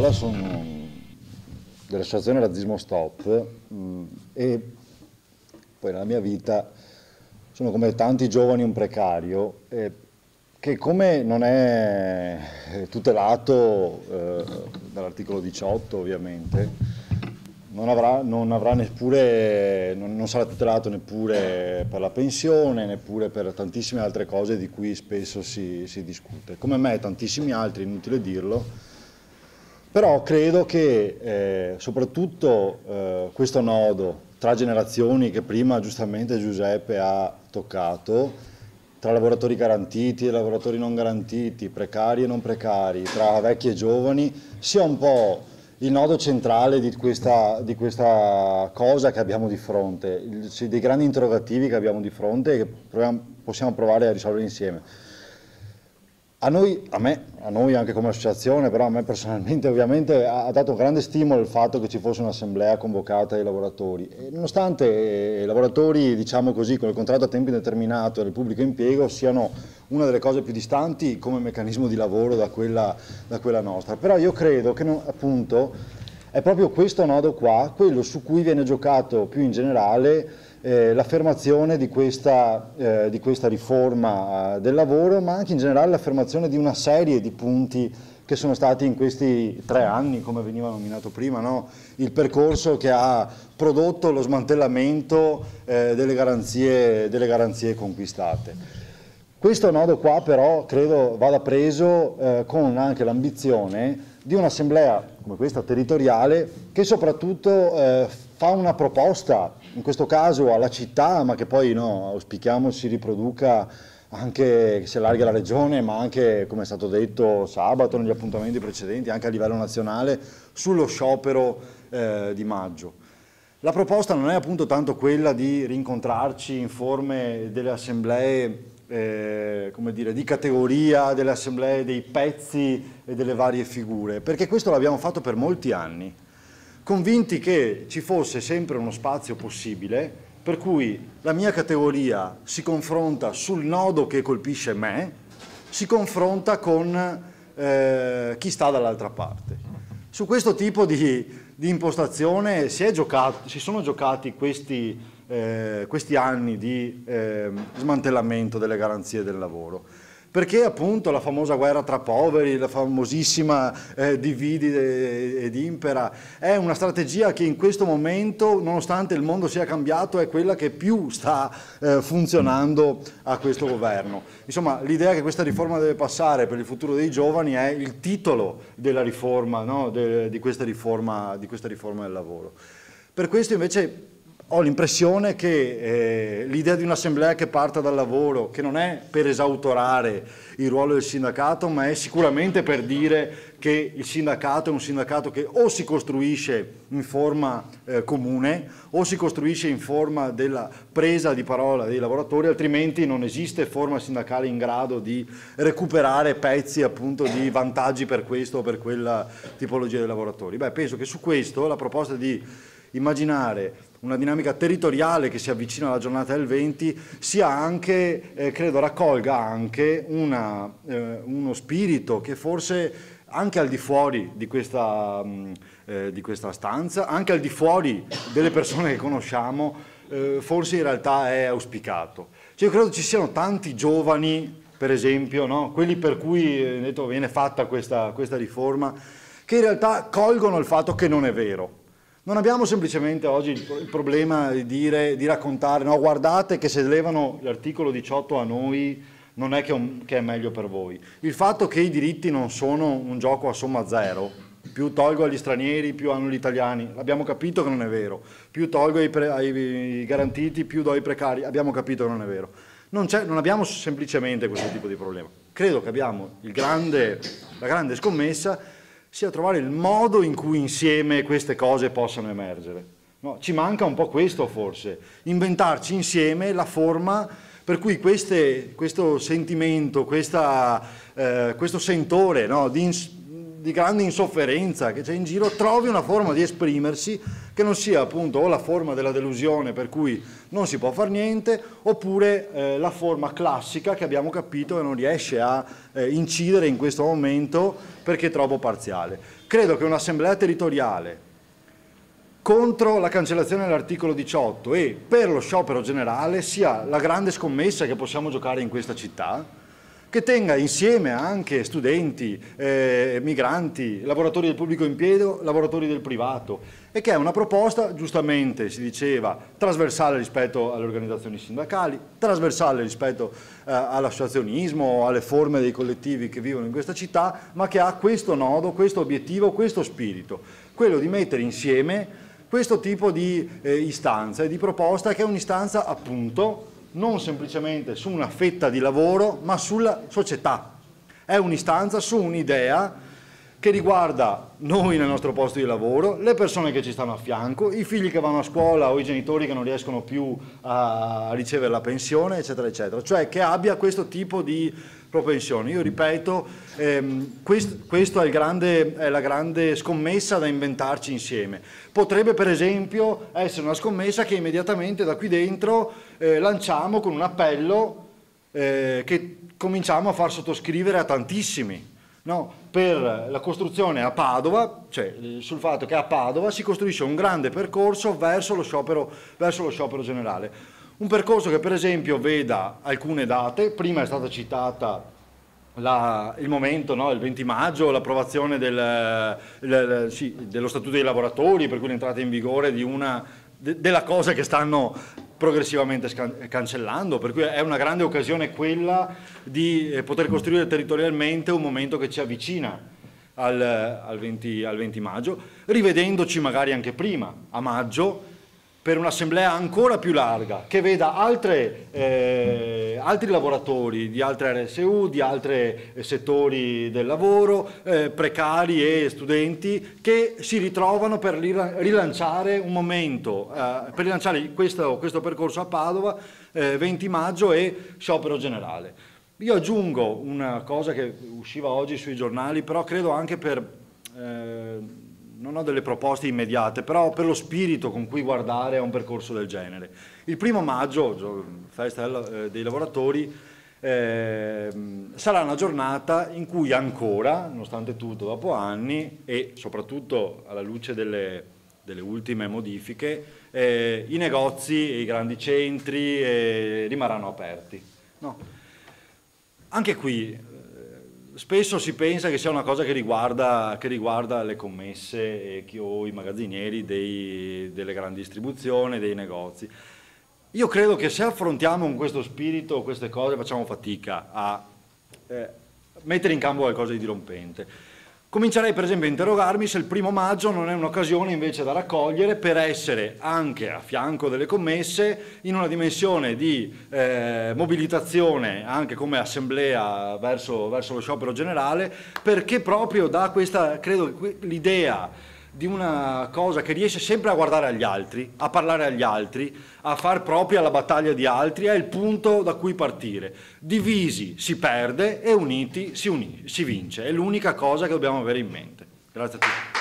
scuola, sono dell'associazione Razzismo Stop e poi nella mia vita sono come tanti giovani un precario che come non è tutelato dall'articolo 18 ovviamente, non sarà tutelato neppure per la pensione, neppure per tantissime altre cose di cui spesso si discute. Come me e tantissimi altri, inutile dirlo, però credo che soprattutto questo nodo tra generazioni che prima giustamente Giuseppe ha toccato, tra lavoratori garantiti e lavoratori non garantiti, precari e non precari, tra vecchi e giovani, sia un po' il nodo centrale di questa cosa che abbiamo di fronte, dei grandi interrogativi che abbiamo di fronte e che possiamo provare a risolvere insieme. A noi anche come associazione, però a me personalmente ovviamente ha dato un grande stimolo il fatto che ci fosse un'assemblea convocata dai lavoratori. E nonostante i lavoratori, diciamo così, con il contratto a tempo indeterminato e il pubblico impiego siano una delle cose più distanti come meccanismo di lavoro da quella nostra, però io credo che appunto è proprio questo nodo qua, quello su cui viene giocato più in generale l'affermazione di questa riforma del lavoro, ma anche in generale l'affermazione di una serie di punti che sono stati in questi 3 anni, come veniva nominato prima, no? Il percorso che ha prodotto lo smantellamento delle garanzie conquistate. Questo nodo qua però credo vada preso con anche l'ambizione di un'assemblea come questa territoriale che soprattutto fa una proposta, in questo caso alla città, ma che poi auspichiamo si riproduca anche, che si allarghi alla regione, ma anche, come è stato detto sabato negli appuntamenti precedenti, anche a livello nazionale, sullo sciopero di maggio. La proposta non è appunto tanto quella di rincontrarci in forme delle assemblee come dire, di categoria, delle assemblee dei pezzi e delle varie figure, perché questo l'abbiamo fatto per molti anni, convinti che ci fosse sempre uno spazio possibile per cui la mia categoria si confronta sul nodo che colpisce me, si confronta con chi sta dall'altra parte. Su questo tipo di impostazione si sono giocati questi anni di smantellamento delle garanzie del lavoro, perché appunto la famosa guerra tra poveri, la famosissima dividi ed impera, è una strategia che in questo momento, nonostante il mondo sia cambiato, è quella che più sta funzionando a questo governo. Insomma, l'idea che questa riforma deve passare per il futuro dei giovani è il titolo della riforma, no? di questa riforma del lavoro. Per questo invece ho l'impressione che l'idea di un'assemblea che parta dal lavoro, che non è per esautorare il ruolo del sindacato, ma è sicuramente per dire che il sindacato è un sindacato che o si costruisce in forma comune o si costruisce in forma della presa di parola dei lavoratori, altrimenti non esiste forma sindacale in grado di recuperare pezzi appunto di vantaggi per questo o per quella tipologia di lavoratori. Beh, penso che su questo la proposta di immaginare una dinamica territoriale che si avvicina alla giornata del 20 sia anche, credo raccolga anche uno spirito che forse anche al di fuori di questa stanza, anche al di fuori delle persone che conosciamo, forse in realtà è auspicato. Cioè, io credo ci siano tanti giovani, per esempio, no? Quelli per cui viene fatta questa riforma, che in realtà colgono il fatto che non è vero. Non abbiamo semplicemente oggi il problema di raccontare, no, guardate che se levano l'articolo 18 a noi non è che è meglio per voi. Il fatto che i diritti non sono un gioco a somma zero, più tolgo agli stranieri, più hanno gli italiani, abbiamo capito che non è vero, più tolgo ai garantiti, più do ai precari, abbiamo capito che non è vero. Non abbiamo semplicemente questo tipo di problema. Credo che abbiamo la grande scommessa sia trovare il modo in cui insieme queste cose possano emergere. No, ci manca un po' questo forse, inventarci insieme la forma per cui questo sentimento, questo sentore, no, di grande insofferenza che c'è in giro, trovi una forma di esprimersi che non sia appunto o la forma della delusione per cui non si può fare niente, oppure la forma classica che abbiamo capito che non riesce a incidere in questo momento perché è troppo parziale. Credo che un'assemblea territoriale contro la cancellazione dell'articolo 18 e per lo sciopero generale sia la grande scommessa che possiamo giocare in questa città, che tenga insieme anche studenti, migranti, lavoratori del pubblico impiego, lavoratori del privato, e che è una proposta, giustamente si diceva, trasversale rispetto alle organizzazioni sindacali, trasversale rispetto all'associazionismo, alle forme dei collettivi che vivono in questa città, ma che ha questo nodo, questo obiettivo, questo spirito, quello di mettere insieme questo tipo di istanza e di proposta, che è un'istanza appunto non semplicemente su una fetta di lavoro, ma sulla società. È un'istanza su un'idea che riguarda noi nel nostro posto di lavoro, le persone che ci stanno a fianco, i figli che vanno a scuola o i genitori che non riescono più a ricevere la pensione, eccetera, eccetera. Cioè che abbia questo tipo di propensione. Io ripeto, questa è la grande scommessa da inventarci insieme. Potrebbe per esempio essere una scommessa che immediatamente da qui dentro lanciamo con un appello che cominciamo a far sottoscrivere a tantissimi. No, per la costruzione a Padova, cioè sul fatto che a Padova si costruisce un grande percorso verso lo sciopero generale. Un percorso che per esempio veda alcune date, prima è stata citata il momento, no, il 20 maggio, l'approvazione dello Statuto dei lavoratori, per cui l'entrata in vigore della cosa che stanno progressivamente cancellando, per cui è una grande occasione quella di poter costruire territorialmente un momento che ci avvicina al 20 maggio, rivedendoci magari anche prima, a maggio, per un'assemblea ancora più larga, che veda altri lavoratori di altre RSU, di altri settori del lavoro, precari e studenti, che si ritrovano per rilanciare un momento, per rilanciare questo percorso a Padova, 20 maggio e sciopero generale. Io aggiungo una cosa che usciva oggi sui giornali, però credo anche non ho delle proposte immediate, però per lo spirito con cui guardare a un percorso del genere. Il 1° maggio, festa dei lavoratori, sarà una giornata in cui ancora, nonostante tutto, dopo anni e soprattutto alla luce delle ultime modifiche, i negozi e i grandi centri rimarranno aperti. No. Anche qui spesso si pensa che sia una cosa che riguarda le commesse o i magazzinieri delle grandi distribuzioni, dei negozi. Io credo che se affrontiamo con questo spirito queste cose facciamo fatica a mettere in campo qualcosa di dirompente. Comincerei per esempio a interrogarmi se il 1° maggio non è un'occasione invece da raccogliere per essere anche a fianco delle commesse in una dimensione di mobilitazione anche come assemblea verso lo sciopero generale, perché proprio da questa, credo, l'idea di una cosa che riesce sempre a guardare agli altri, a parlare agli altri, a far propria la battaglia di altri, è il punto da cui partire. Divisi si perde e uniti si vince, è l'unica cosa che dobbiamo avere in mente. Grazie a tutti.